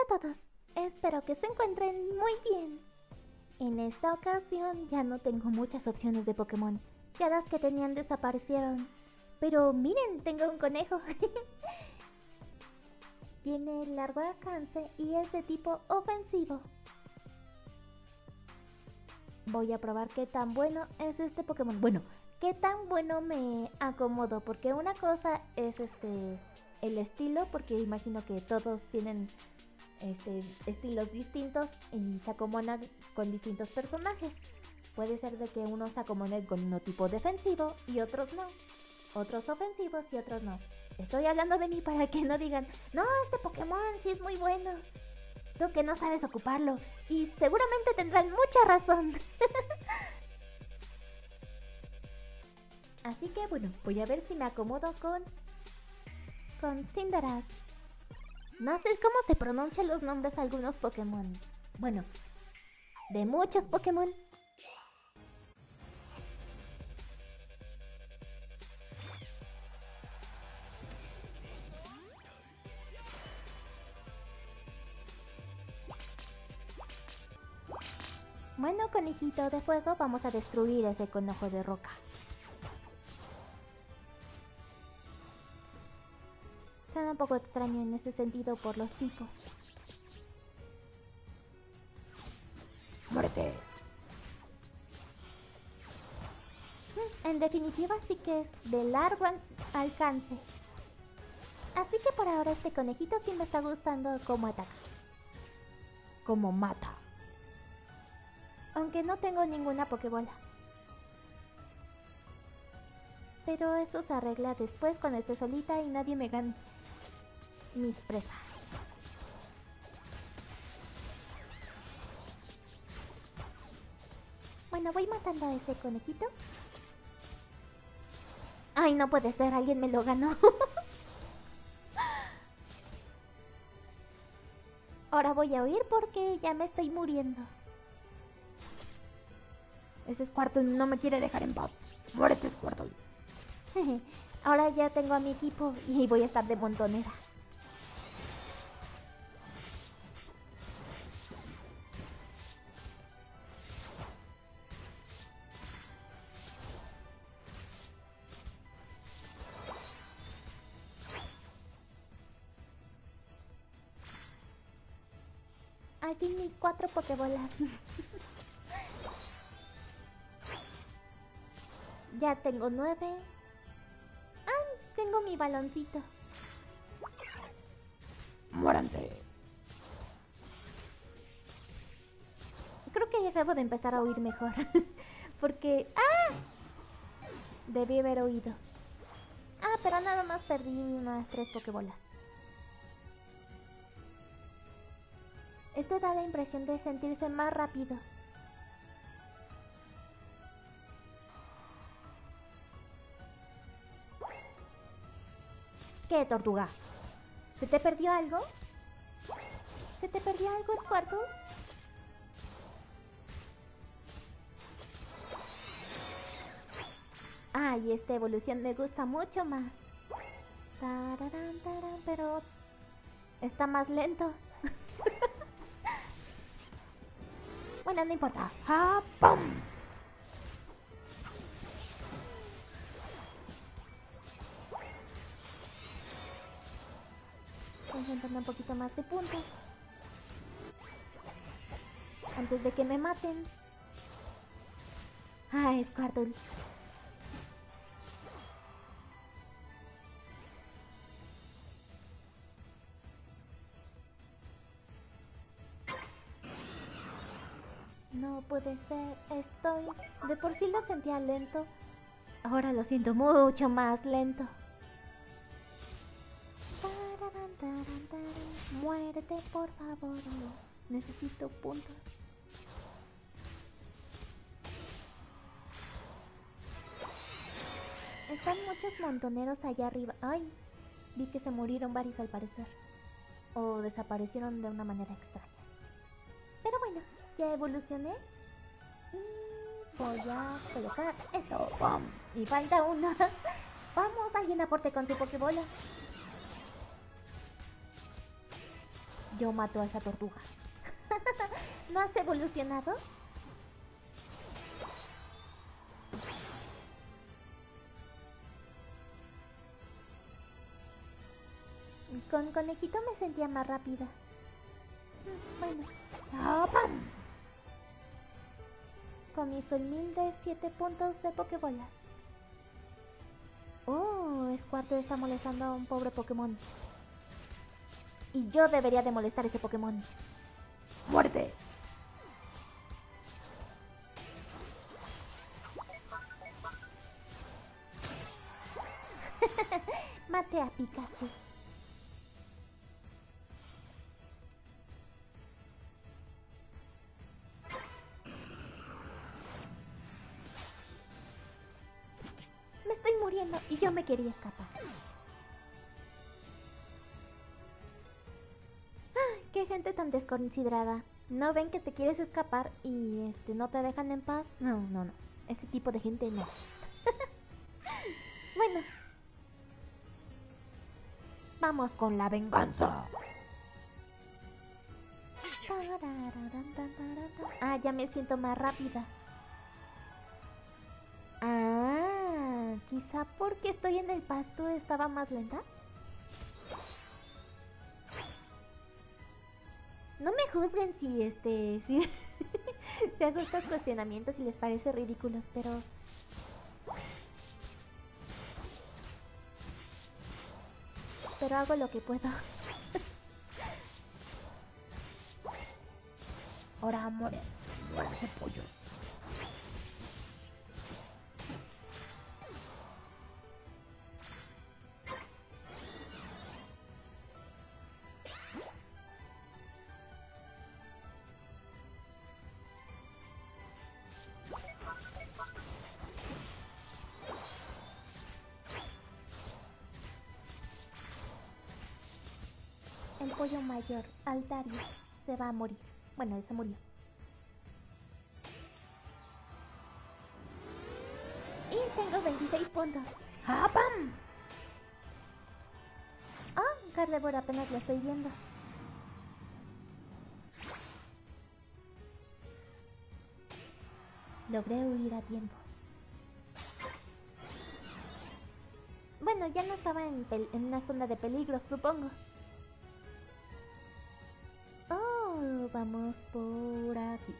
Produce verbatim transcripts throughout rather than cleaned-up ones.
a todos, espero que se encuentren muy bien. En esta ocasión ya no tengo muchas opciones de Pokémon, ya las que tenían desaparecieron. Pero miren, tengo un conejo. Tiene largo alcance y es de tipo ofensivo. Voy a probar qué tan bueno es este Pokémon. Bueno, qué tan bueno me acomodo, porque una cosa es este el estilo, porque imagino que todos tienen este, estilos distintos y se acomodan con distintos personajes. Puede ser de que unos se acomoden con uno tipo defensivo y otros no. Otros ofensivos y otros no. Estoy hablando de mí para que no digan, no, este Pokémon sí es muy bueno. Tú que no sabes ocuparlo. Y seguramente tendrán mucha razón. Así que bueno, voy a ver si me acomodo con... Con Cinderace. No sé cómo se pronuncian los nombres de algunos Pokémon. Bueno, de muchos Pokémon. Bueno, conejito de fuego, vamos a destruir ese conejo de roca. Suena un poco extraño en ese sentido por los tipos. ¡Muerte! En definitiva sí que es de largo alcance. Así que por ahora este conejito sí me está gustando cómo ataca. Como mata. Aunque no tengo ninguna Pokébola. Pero eso se arregla después cuando esté solita y nadie me gane mis presas. Bueno, voy matando a ese conejito. Ay, no puede ser, alguien me lo ganó. Ahora voy a huir porque ya me estoy muriendo. Ese Squirtle no me quiere dejar en paz. ¡Muérete, Squirtle! Ahora ya tengo a mi equipo y voy a estar de montonera. Al fin mis cuatro Pokébolas. Ya tengo nueve. ¡Ay! Tengo mi baloncito. ¡Muéranse! Creo que ya debo de empezar a oír mejor. Porque... ¡ah! Debí haber oído. Ah, pero nada más perdí unas tres Pokébolas. Esto da la impresión de sentirse más rápido. ¿Qué, tortuga? ¿Se te perdió algo? ¿Se te perdió algo, Squirtle? Ay, esta evolución me gusta mucho más. Tararán, tarán, pero está más lento. Bueno, no importa. ¡Ah, pum! Voy juntando un poquito más de puntos antes de que me maten. Ay, Squirtle. No puede ser, estoy... De por sí lo sentía lento. Ahora lo siento mucho más lento. Tararán, tarán, tarán. Muérete, por favor. Necesito puntos. Están muchos montoneros allá arriba. Ay, vi que se murieron varios al parecer. O desaparecieron de una manera extraña. Pero bueno, ya evolucioné. Y voy a colocar esto. ¡Pum! Y falta una. Vamos, alguien aporte con su Pokébola. yo mato a esa tortuga. ¿No has evolucionado? Con conejito me sentía más rápida. Bueno. ¡Ah, pam! Con mis humildes siete puntos de Pokébolas. Oh, Squirtle está molestando a un pobre Pokémon. Y yo debería de molestar a ese Pokémon. ¡Muerte! Mate a Pikachu. Me estoy muriendo y yo me quería escapar. Ay, qué gente tan desconsiderada. ¿No ven que te quieres escapar y este no te dejan en paz? No, no, no. Ese tipo de gente no. Bueno. Vamos con la venganza. Ah, ya me siento más rápida. Ah, quizá porque estoy en el pasto estaba más lenta. No me juzguen si este, si, si hago estos cuestionamientos y les parece ridículos, pero pero hago lo que puedo. Ahora muere. Muerte, pollo. El pollo mayor, Altario, se va a morir. Bueno, él se murió. Y tengo veintiséis puntos. ¡Ah, pam! Oh, Gardevoir apenas lo estoy viendo. Logré huir a tiempo. Bueno, ya no estaba en, en una zona de peligro, supongo. Oh, vamos por aquí.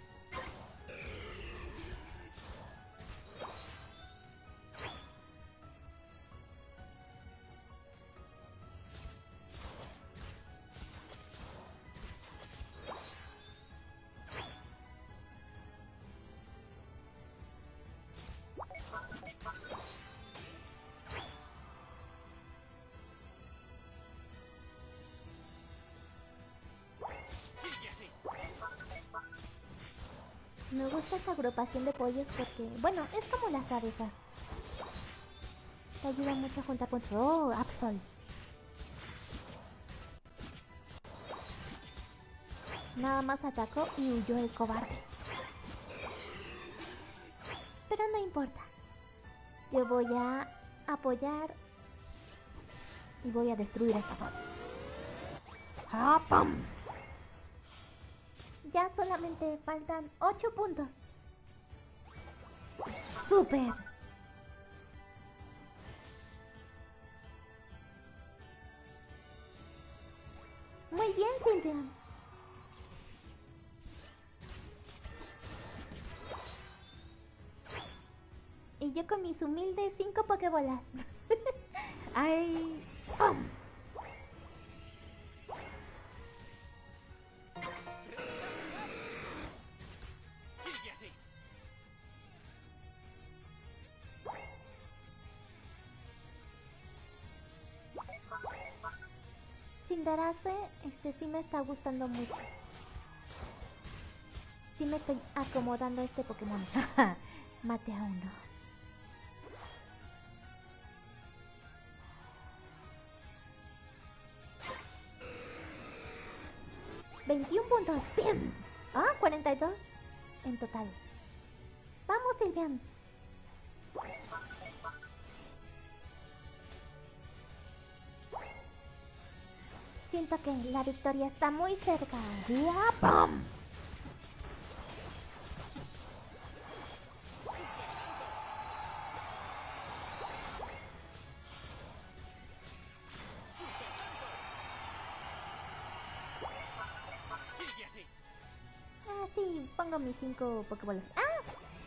Me gusta esta agrupación de pollos porque, bueno, es como las abejas. Te ayuda mucho a juntar puntos. Oh, Absol. Nada más atacó y huyó el cobarde. Pero no importa. Yo voy a apoyar y voy a destruir esta fase. ¡Ah, pam! Ya solamente faltan ocho puntos. ¡Súper! Muy bien, Sylveon. Y yo con mis humildes cinco Pokébolas. ¡Ay! ¡Pam! Cinderace, este sí me está gustando mucho. Sí me estoy acomodando a este Pokémon. Mate a uno. veintiún puntos. Bien. Ah, cuarenta y dos en total. Vamos, Sylveon. Siento que la victoria está muy cerca. ¡Ya, pam! Ah, sí, pongo mis cinco Pokébolas. ¡Ah!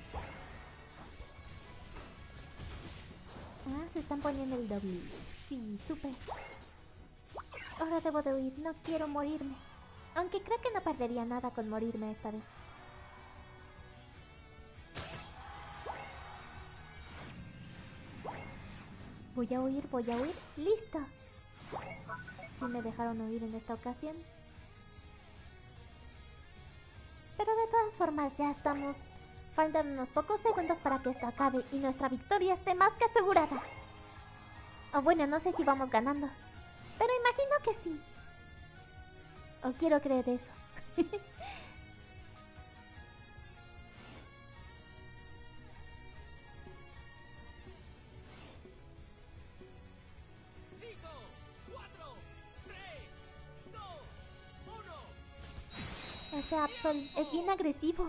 Ah, se están poniendo el doble. Sí, súper. Ahora debo de huir, no quiero morirme. Aunque creo que no perdería nada con morirme esta vez. Voy a huir, voy a huir. ¡Listo! Sí me dejaron huir en esta ocasión. Pero de todas formas ya estamos. Faltan unos pocos segundos para que esto acabe y nuestra victoria esté más que asegurada. O bueno, no sé si vamos ganando. Pero imagino que sí. O quiero creer eso. Ese Absol es bien agresivo.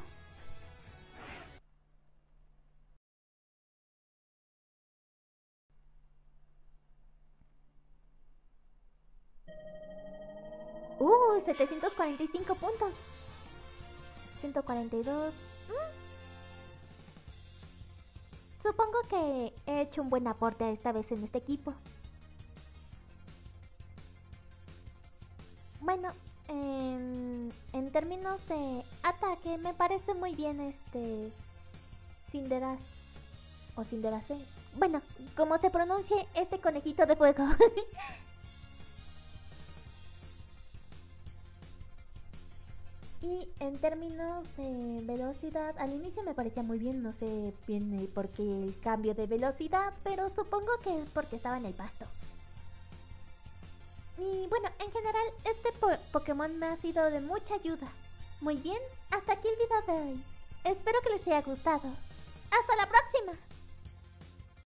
Uh, setecientos cuarenta y cinco puntos. ciento cuarenta y dos. ¿Mm? Supongo que he hecho un buen aporte esta vez en este equipo. Bueno, en, en términos de ataque me parece muy bien este Cinderace o Cinderace. Bueno, como se pronuncie este conejito de fuego. Y en términos de velocidad, al inicio me parecía muy bien, no sé bien eh, por qué el cambio de velocidad, pero supongo que es porque estaba en el pasto. Y bueno, en general este po Pokémon me ha sido de mucha ayuda. Muy bien, hasta aquí el video de hoy. Espero que les haya gustado. ¡Hasta la próxima!